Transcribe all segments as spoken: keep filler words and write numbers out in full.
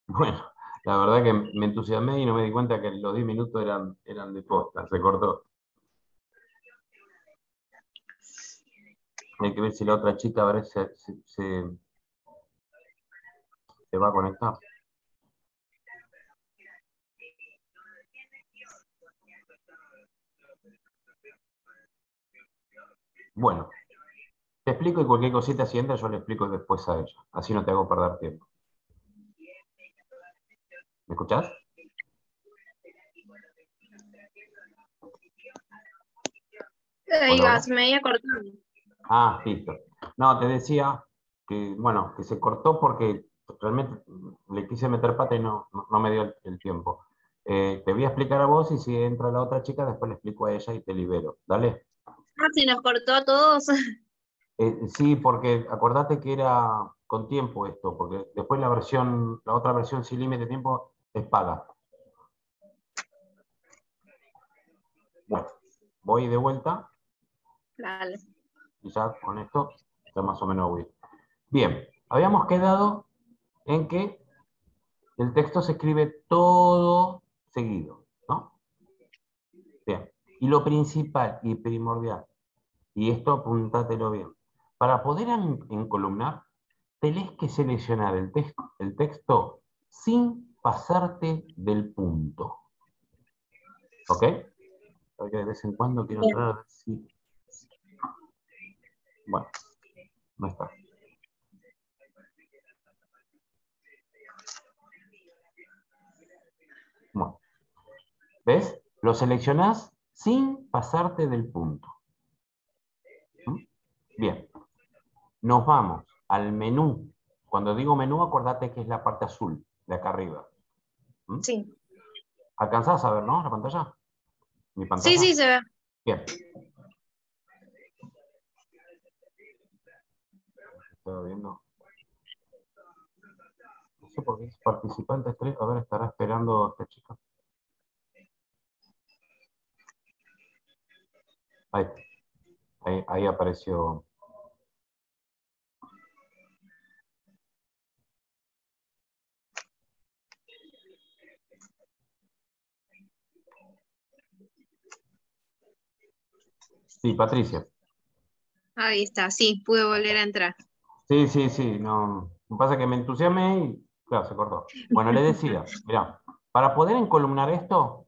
Bueno, la verdad que me entusiasmé y no me di cuenta que los diez minutos eran, eran de posta, se cortó. Hay que ver si la otra chica a ver si se, se, se, se va a conectar. Bueno, te explico y cualquier cosita si entra yo le explico después a ella. Así no te hago perder tiempo. ¿Me escuchás? Ahí Hola, vas, hola. media cortada. Ah, listo. No, te decía que, bueno, que se cortó porque realmente le quise meter pata y no, no, no me dio el, el tiempo. Eh, te voy a explicar a vos y si entra la otra chica, después le explico a ella y te libero. Dale. Ah, se nos cortó a todos. Eh, sí, porque acordate que era con tiempo esto, porque después la versión, la otra versión sin límite de tiempo es paga. Bueno, voy de vuelta Dale. y ya con esto ya más o menos voy. Bien, habíamos quedado en que el texto se escribe todo seguido, ¿no? Bien. Y lo principal y primordial, y esto apúntatelo bien, para poder en- encolumnar, tenés que seleccionar el, tex- el texto sin pasarte del punto. ¿Ok? Porque de vez en cuando quiero Bien. entrar a ver si... Bueno, no está. Bueno, ¿ves? Lo seleccionás sin pasarte del punto. ¿Mm? Bien, nos vamos al menú. Cuando digo menú, acordate que es la parte azul de acá arriba. ¿Mm? Sí. ¿Alcanzás a ver, no? La pantalla. ¿Mi Sí, pantalla? sí, se ve. Bien. Estaba viendo. No sé por qué es participante tres. A ver, estará esperando esta chica. Ahí, ahí, ahí apareció. Sí, Patricia. Ahí está, sí, pude Ahí volver está. a entrar. Sí, sí, sí. No, lo que pasa es que me entusiasmé y, claro, se cortó. Bueno, le decía, mirá, para poder encolumnar esto,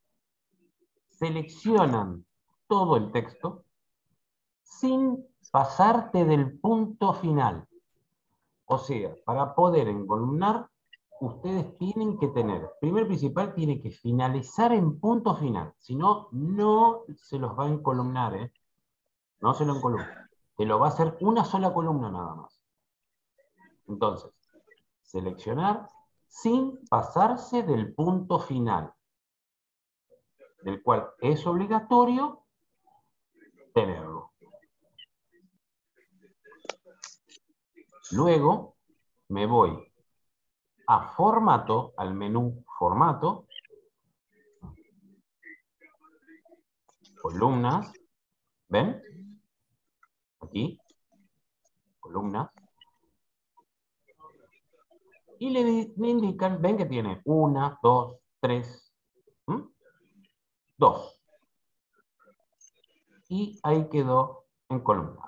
seleccionan todo el texto sin pasarte del punto final. O sea, para poder encolumnar, ustedes tienen que tener, primero y principal, tiene que finalizar en punto final. Si no, no se los va a encolumnar, ¿eh? No se lo encolumna. Te lo va a hacer una sola columna nada más. Entonces, seleccionar sin pasarse del punto final, del cual es obligatorio tenerlo. Luego me voy a formato, al menú formato, columnas, ¿ven? Aquí, columnas, y le, le indican, ven que tiene una, dos, tres, ¿m? dos. Y ahí quedó en columna.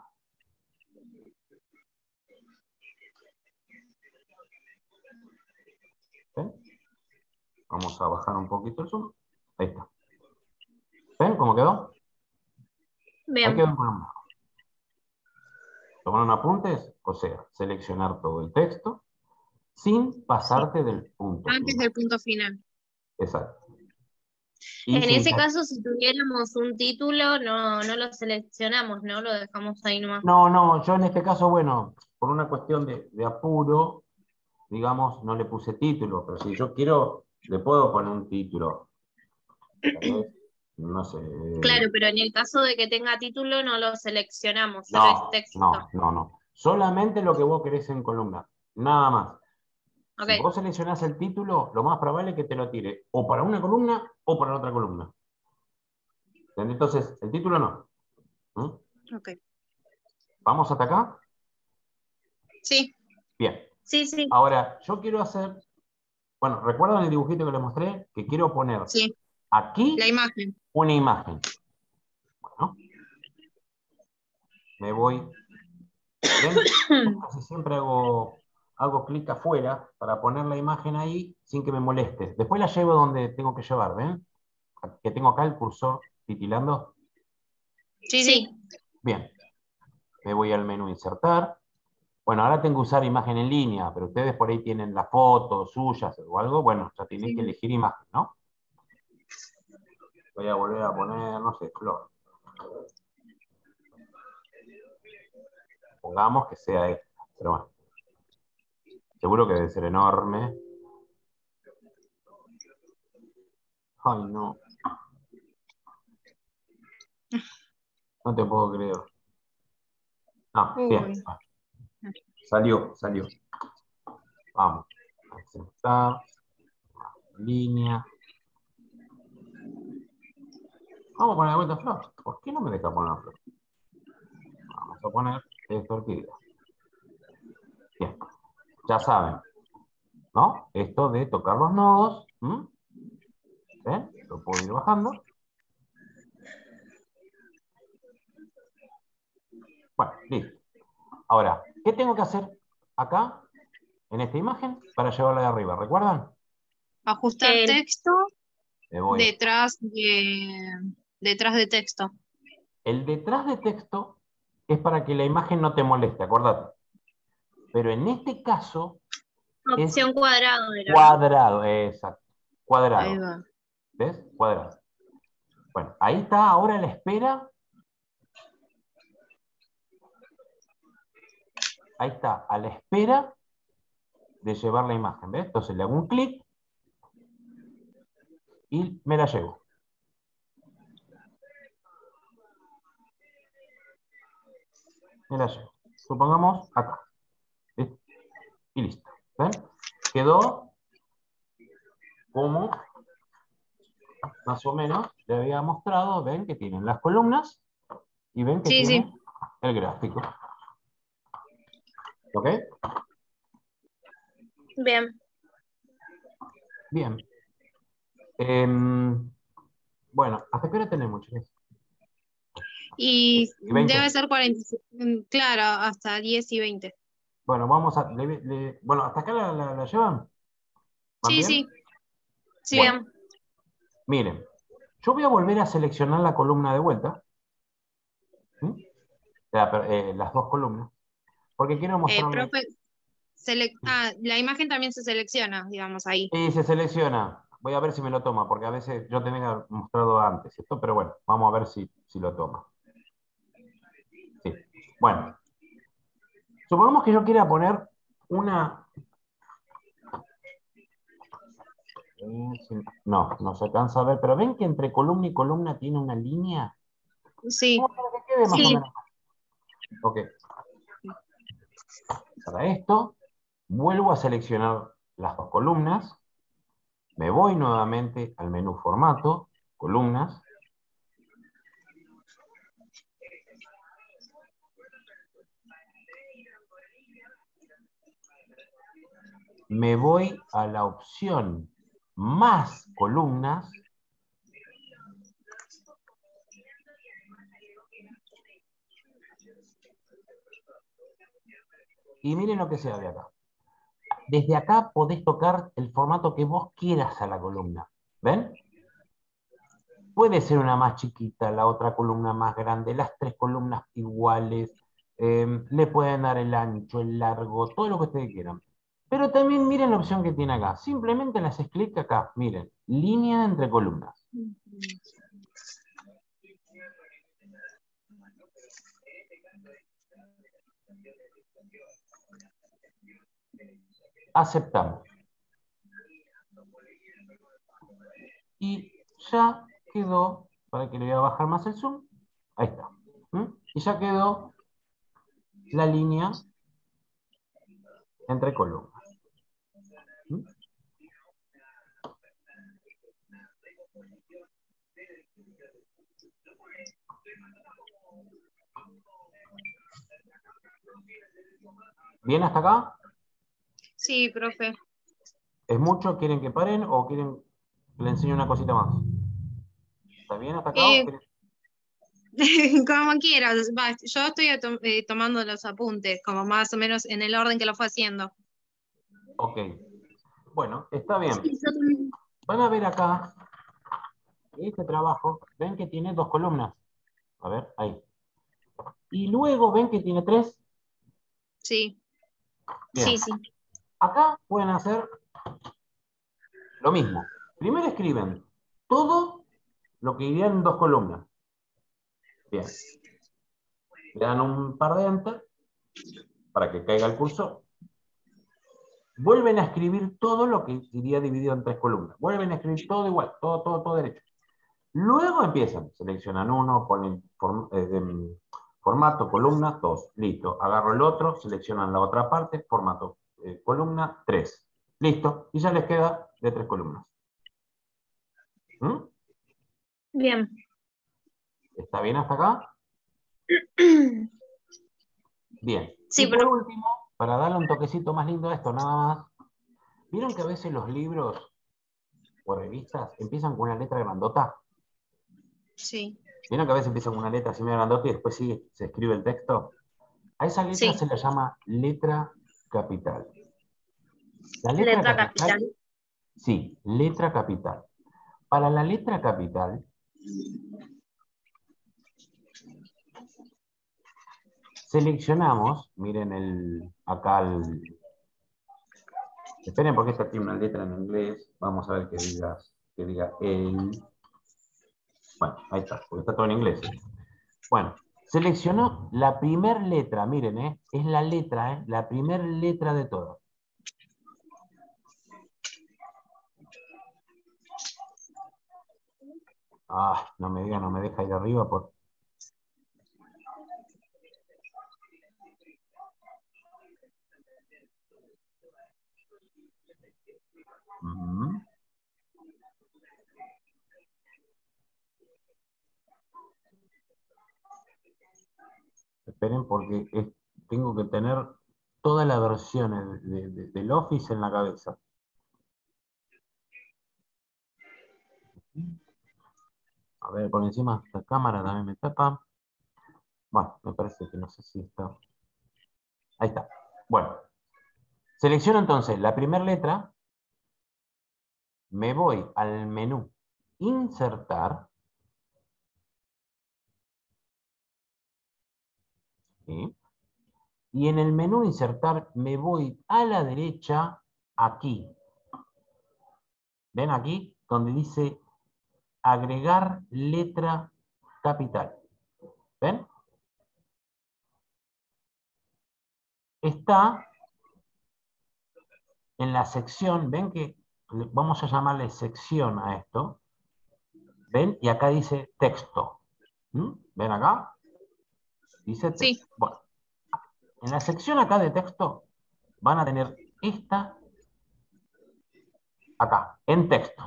¿Ven? Vamos a bajar un poquito el zoom. Ahí está. ¿Ven cómo quedó? Ahí Bien. quedó en columna. ¿Tomaron apuntes? O sea, seleccionar todo el texto sin Sí. pasarte del punto Antes final. del punto final. Exacto. Y En si ese ya... caso, si tuviéramos un título, no, no lo seleccionamos, ¿no? Lo dejamos ahí nomás. No, no, yo en este caso, bueno, por una cuestión de, de apuro, digamos, no le puse título, pero si yo quiero, le puedo poner un título. Tal vez, no sé. Claro, pero en el caso de que tenga título, no lo seleccionamos, solo es No, texto. no, no, no. Solamente lo que vos querés en columna. Nada más. Si Ok, vos seleccionás el título, lo más probable es que te lo tire o para una columna o para otra columna. Entonces, el título no. ¿Mm? ok. ¿Vamos hasta acá? Sí, Bien. sí, sí. Ahora, yo quiero hacer Bueno, ¿recuerdan el dibujito que les mostré? Que quiero poner Sí, aquí la imagen. una imagen. Bueno, me voy. ¿Ven? Casi siempre hago, hago clic afuera para poner la imagen ahí sin que me moleste. Después la llevo donde tengo que llevar, ¿ven? Que tengo acá el cursor titilando. Sí, sí. Bien. Me voy al menú insertar. Bueno, ahora tengo que usar imagen en línea, pero ustedes por ahí tienen las fotos suyas o algo. Bueno, ya tienen Sí. que elegir imagen, ¿no? Voy a volver a poner, no sé, flor. Pongamos que sea esta, pero bueno. Seguro que debe ser enorme. Ay, no. No te puedo creer. No, bien. Uy. Salió, salió. Vamos. Aceptar. Línea. Vamos a poner de vuelta flor. ¿Por qué no me deja poner flor? Vamos a poner esta orquídea. Bien. Ya saben, ¿no? Esto de tocar los nodos. ¿Mm? ¿Ven? Lo puedo ir bajando. Bueno, listo. Ahora, ¿qué tengo que hacer acá, en esta imagen, para llevarla de arriba? ¿Recuerdan? Ajustar El- texto Me voy. detrás de, detrás de texto. El detrás de texto es para que la imagen no te moleste, acordate. Pero en este caso es Opción cuadrado era, ¿no? cuadrado, exacto. Ahí Cuadrado. va. ¿Ves? Cuadrado. Bueno, ahí está ahora la espera. Ahí está, a la espera de llevar la imagen. ¿Ves? Entonces le hago un clic y me la llevo. Me la llevo. Supongamos acá. ¿Ves? Y listo. ¿Ven? Quedó como más o menos le había mostrado. Ven que tienen las columnas y ven que Sí, tiene sí. el gráfico. ¿Ok? Bien. Bien. Em, bueno, ¿hasta qué hora tenemos, chicos? Y ¿Y veinte? debe ser cuarenta, mm, claro, hasta diez y veinte. Bueno, vamos a... le- le- bueno, ¿hasta acá la, la- la llevan? ¿Van Sí, bien? sí. Sí. Bueno, miren. Yo voy a volver a seleccionar la columna de vuelta. ¿Sí? La per- eh, las dos columnas. Porque quiero Eh, mostrarles... profe, selec- ah, la imagen también se selecciona, digamos, ahí. Y se selecciona. Voy a ver si me lo toma, porque a veces yo tenía mostrado antes esto, pero bueno, vamos a ver si, si lo toma. Sí. Bueno, supongamos que yo quiera poner una... No, no se alcanza a ver, pero ven que entre columna y columna tiene una línea. Sí, Como para que quede más o Sí. menos. Ok. Para esto, vuelvo a seleccionar las dos columnas. Me voy nuevamente al menú formato, columnas. Me voy a la opción más columnas. Y miren lo que se de acá. Desde acá podés tocar el formato que vos quieras a la columna. ¿Ven? Puede ser una más chiquita, la otra columna más grande, las tres columnas iguales. Eh, le pueden dar el ancho, el largo, todo lo que ustedes quieran. Pero también miren la opción que tiene acá. Simplemente le haces clic acá. Miren, línea entre columnas. Aceptamos. Y ya quedó, para que le voy a bajar más el zoom, ahí está. ¿Mm? Y ya quedó la línea entre columnas. ¿Mm? ¿Bien hasta acá? sí, profe. ¿Es mucho? ¿Quieren que paren o quieren que le enseñe una cosita más? ¿Está bien hasta acá? o Eh, quieren- como quieras, va, yo estoy ato- eh, tomando los apuntes, como más o menos en el orden que lo fue haciendo. Ok. Bueno, está bien. Sí, yo también. Van a ver acá, este trabajo, ven que tiene dos columnas. A ver, ahí. Y luego ven que tiene tres. Sí, Bien. Sí, sí. Acá pueden hacer lo mismo. Primero escriben todo lo que iría en dos columnas. Bien. Le dan un par de enter para que caiga el cursor. Vuelven a escribir todo lo que iría dividido en tres columnas. Vuelven a escribir todo igual, todo, todo, todo derecho. Luego empiezan, seleccionan uno, ponen form, eh, formato, columna, dos, listo. Agarro el otro, seleccionan la otra parte, formato, eh, columna, tres. Listo, y ya les queda de tres columnas. ¿Mm? Bien. ¿Está bien hasta acá? Bien. Sí, Y por pero último, para darle un toquecito más lindo a esto, nada más, ¿vieron que a veces los libros o revistas empiezan con una letra grandota? sí, ¿Vieron que a veces empiezan con una letra así medio grandota y después sigue, se escribe el texto? A esa letra sí, se le llama letra capital. La letra letra capital, capital. sí, letra capital. Para la letra capital, seleccionamos, miren el, acá el, esperen porque esta tiene una letra en inglés, vamos a ver que diga, que diga el, bueno, ahí está, porque está todo en inglés. Bueno, seleccionó la primer letra, miren, eh, es la letra, eh, la primer letra de todas. Ah, no me diga, no me deja ir arriba por... Ujú. Esperen porque es- tengo que tener todas las versiones de- de- del Office en la cabeza. A ver, por encima esta cámara también me tapa. Bueno, me parece que no sé si está... Ahí está. Bueno, selecciono entonces la primera letra, me voy al menú Insertar, ¿sí? Y en el menú Insertar me voy a la derecha, aquí. ¿Ven aquí? Donde dice Agregar letra capital. ¿Ven? Está en la sección, ven que vamos a llamarle sección a esto, ven, y acá dice texto. ¿Mm? ¿Ven acá? Dice sí, texto. Bueno, en la sección acá de texto van a tener esta acá, en texto.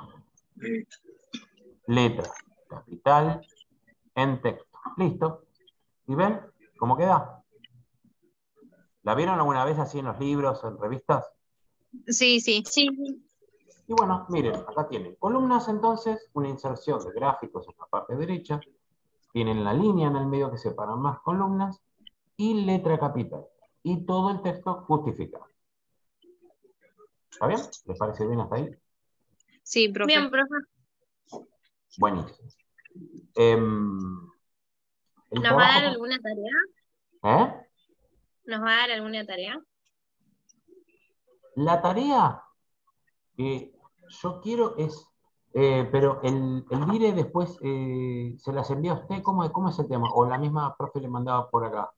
Letra, capital, en texto. Listo. ¿Y ven cómo queda? ¿La vieron alguna vez así en los libros, en revistas? sí, sí, Sí, Y bueno, miren, acá tienen columnas entonces, una inserción de gráficos en la parte derecha, tienen la línea en el medio que separa más columnas y letra capital. Y todo el texto justificado. ¿Está bien? ¿Les parece bien hasta ahí? sí, profe. bien, profe. Buenísimo. Em, el ¿Nos va a dar trabajo... alguna tarea? ¿Eh? ¿Nos va a dar alguna tarea? La tarea que yo quiero es... eh, pero el, el dire después eh, se las envía a usted, ¿cómo, ¿cómo es el tema? O la misma profe le mandaba por acá.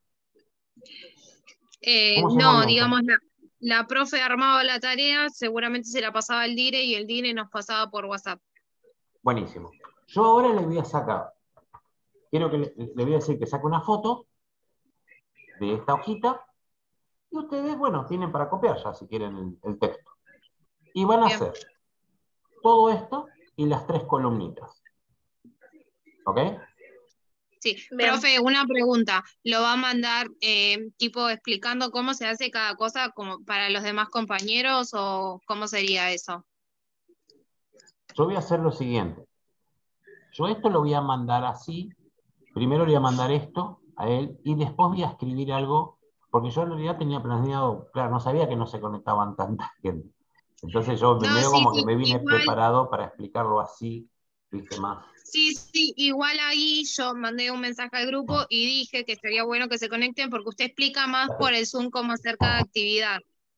Eh, ¿Cómo se no, movimiento? digamos, la, la profe armaba la tarea, seguramente se la pasaba al dire y el dire nos pasaba por WhatsApp. Buenísimo. Yo ahora le voy a sacar, quiero que le, le voy a decir que saque una foto de esta hojita y ustedes, bueno, tienen para copiar ya si quieren el, el texto. Y van a Bien, hacer todo esto y las tres columnitas. ¿Ok? Sí, Bien. profe, una pregunta. ¿Lo va a mandar eh, tipo explicando cómo se hace cada cosa como para los demás compañeros o cómo sería eso? Yo voy a hacer lo siguiente. Yo esto lo voy a mandar así. Primero le voy a mandar esto a él y después voy a escribir algo, porque yo en realidad tenía planeado, claro, no sabía que no se conectaban tanta gente. Entonces yo No, medio sí, como que sí, me vine igual, preparado para explicarlo así, viste más. sí, sí, igual ahí yo mandé un mensaje al grupo y dije que estaría bueno que se conecten porque usted explica más por el Zoom cómo hacer cada actividad.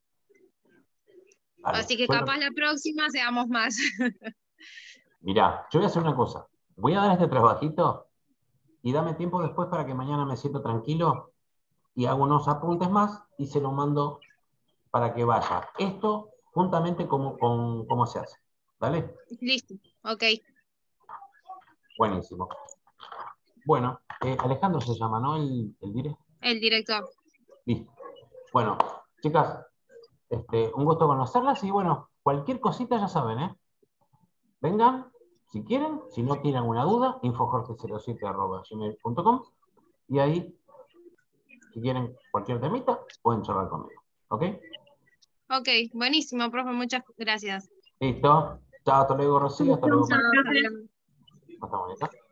Vale. Así que Yo capaz lo- la próxima seamos más. Mirá, yo voy a hacer una cosa. Voy a dar este trabajito y dame tiempo después para que mañana me siento tranquilo y hago unos apuntes más y se lo mando para que vaya. Esto juntamente como, con cómo se hace. ¿Dale? Listo, ok. Buenísimo. Bueno, eh, Alejandro se llama, ¿no? El, el directo. El director. Listo. Bueno, chicas, este, un gusto conocerlas y bueno, cualquier cosita ya saben, ¿eh? Vengan, si quieren, si no tienen alguna duda, info jorge cero siete arroba gmail punto com y ahí, si quieren cualquier temita, pueden charlar conmigo. ¿Ok? Ok, buenísimo, profe, muchas gracias. Listo. Chao, hasta luego, Rocío. Hasta luego, Chao, María. hasta luego. Hasta mañana.